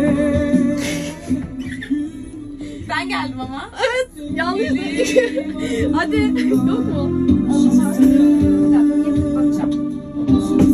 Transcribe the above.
Ben geldim ama. Evet, yanlış. Hadi, yok mu? Bir dakika, bakacağım.